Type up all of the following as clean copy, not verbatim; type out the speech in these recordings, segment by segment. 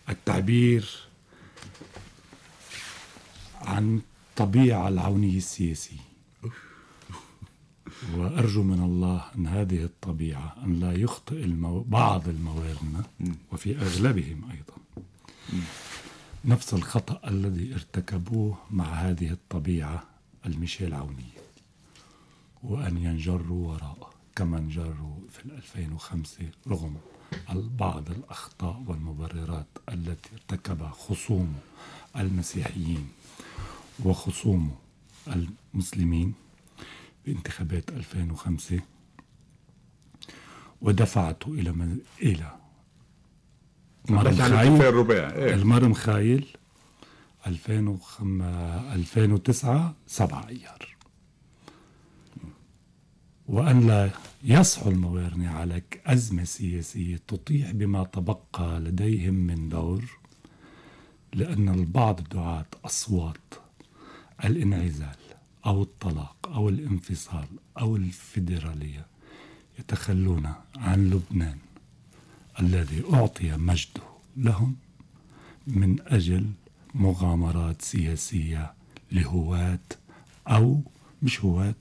التعبير عن الطبيعة العونية السياسية. وأرجو من الله أن هذه الطبيعة أن لا يخطئ بعض الموازنة وفي أغلبهم أيضا نفس الخطأ الذي ارتكبوه مع هذه الطبيعة المشية العونية، وأن ينجروا وراءه كما انجروا في 2005 رغم بعض الأخطاء والمبررات التي ارتكبها خصوم المسيحيين وخصوم المسلمين بانتخابات 2005، ودفعته إلى مرم خايل. المرم خايل 2009 7 أيار. وأن لا يصحو الموارنة على أزمة سياسية تطيح بما تبقى لديهم من دور، لأن البعض دعاة أصوات الانعزال أو الطلاق أو الانفصال أو الفيدرالية يتخلون عن لبنان الذي أعطي مجده لهم من أجل مغامرات سياسية لهواة أو مش هواة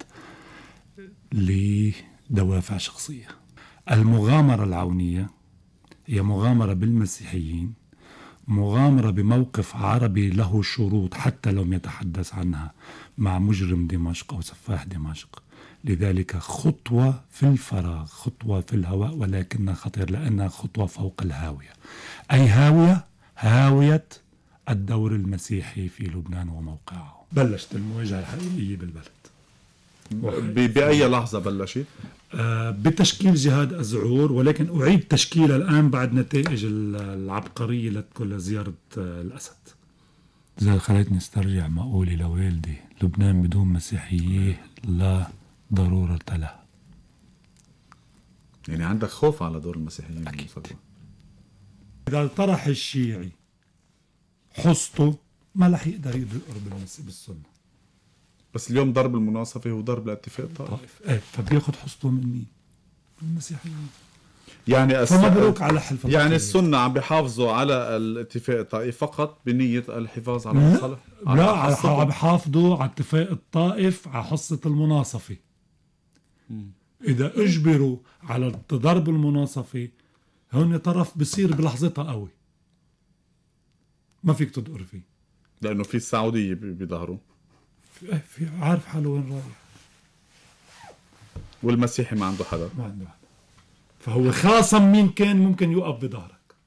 لدوافع شخصية. المغامرة العونية هي مغامرة بالمسيحيين، مغامرة بموقف عربي له شروط حتى لو لم يتحدث عنها مع مجرم دمشق أو سفاح دمشق. لذلك خطوة في الفراغ، خطوة في الهواء، ولكنها خطير لأنها خطوة فوق الهاوية. أي هاوية الدور المسيحي في لبنان وموقعه. بلشت المواجهة الحقيقية بالبلد. بأي لحظة بلشت؟ بتشكيل جهاد أزعور، ولكن أعيد تشكيلها الآن بعد نتائج العبقرية لكل زيارة الأسد. إذا خليتني استرجع مقولي لوالدي: لبنان بدون مسيحية لا ضرورة له. يعني عندك خوف على دور المسيحيين؟ أكيد. إذا طرح الشيعي حصته ما رح يقدر يدقر بالسنة. بس اليوم ضرب المناصفة هو ضرب الاتفاق الطائف. فبياخد حصته من مين؟ من المسيحيين. يعني فمبروك على حلف. يعني السنة عم بيحافظوا على الاتفاق الطائف فقط بنية الحفاظ على المصالح؟ لا، عم بيحافظوا على اتفاق الطائف على حصة المناصفة. إذا أجبروا على ضرب المناصفة هون طرف بصير بلحظتها قوي، ما فيك تدقر فيه، لأنه في السعودية بيظهروا في عارف حاله وين رايح، والمسيحي ما عنده حدا. فهو خاصم مين كان ممكن يوقف بظهرك.